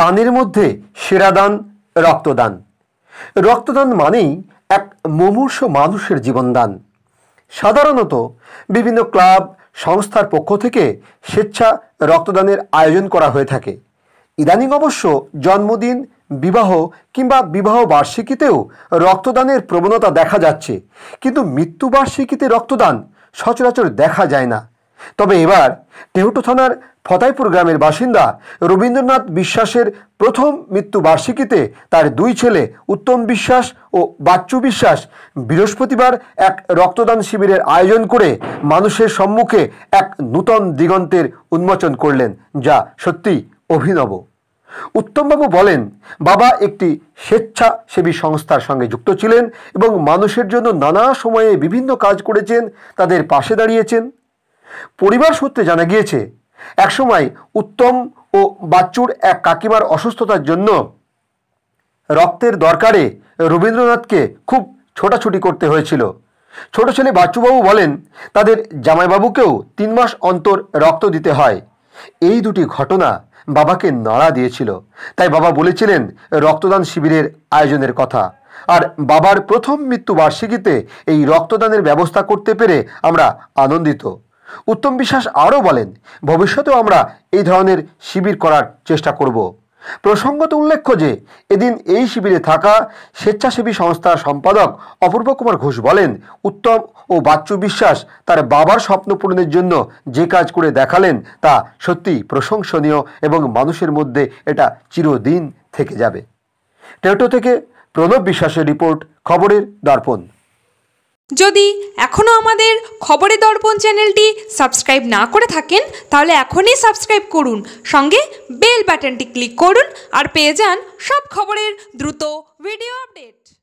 দানের মধ্যে সেরা দান রক্তদান। রক্তদান মানেই এক মুমূর্ষ মানুষের জীবনদান। সাধারণত বিভিন্ন ক্লাব সংস্থার পক্ষ থেকে স্বেচ্ছা রক্তদানের আয়োজন করা হয়ে থাকে। ইদানিং অবশ্য জন্মদিন, বিবাহ কিংবা বিবাহ বার্ষিকীতেও রক্তদানের প্রবণতা দেখা যাচ্ছে, কিন্তু মৃত্যুবার্ষিকীতে রক্তদান সচরাচর দেখা যায় না। তবে এবার টেহটু থানার ফতাইপুর গ্রামের বাসিন্দা রবীন্দ্রনাথ বিশ্বাসের প্রথম মৃত্যুবার্ষিকীতে তার দুই ছেলে উত্তম বিশ্বাস ও বাচ্চু বিশ্বাস বৃহস্পতিবার এক রক্তদান শিবিরের আয়োজন করে মানুষের সম্মুখে এক নূতন দিগন্তের উন্মোচন করলেন, যা সত্যি অভিনব। উত্তমবাবু বলেন, বাবা একটি স্বেচ্ছাসেবী সংস্থার সঙ্গে যুক্ত ছিলেন এবং মানুষের জন্য নানা সময়ে বিভিন্ন কাজ করেছেন, তাদের পাশে দাঁড়িয়েছেন। পরিবার সূত্রে জানা গিয়েছে, একসময় উত্তম ও বাচ্চুর এক কাকিমার অসুস্থতার জন্য রক্তের দরকারে রবীন্দ্রনাথকে খুব ছোটাছুটি করতে হয়েছিল। ছোট ছেলে বাচ্চুবাবু বলেন, তাদের জামাইবাবুকেও 3 মাস অন্তর রক্ত দিতে হয়। এই দুটি ঘটনা বাবাকে নাড়া দিয়েছিল, তাই বাবা বলেছিলেন রক্তদান শিবিরের আয়োজনের কথা। আর বাবার প্রথম মৃত্যুবার্ষিকীতে এই রক্তদানের ব্যবস্থা করতে পেরে আমরা আনন্দিত। উত্তম বিশ্বাস আরও বলেন, ভবিষ্যতেও আমরা এই ধরনের শিবির করার চেষ্টা করব। প্রসঙ্গত উল্লেখ্য যে এদিন এই শিবিরে থাকা স্বেচ্ছাসেবী সংস্থার সম্পাদক অপূর্ব কুমার ঘোষ বলেন, উত্তম ও বাচ্চু বিশ্বাস তার বাবার স্বপ্ন পূরণের জন্য যে কাজ করে দেখালেন তা সত্যি প্রশংসনীয় এবং মানুষের মধ্যে এটা চিরদিন থেকে যাবে। টেহটু থেকে প্রণব বিশ্বাসের রিপোর্ট, খবরের দর্পণ। যদি এখনও আমাদের খবরের দর্পণ চ্যানেলটি সাবস্ক্রাইব না করে থাকেন তাহলে এখনই সাবস্ক্রাইব করুন, সঙ্গে বেল বাটনটি ক্লিক করুন আর পেয়ে যান সব খবরের দ্রুত ভিডিও আপডেট।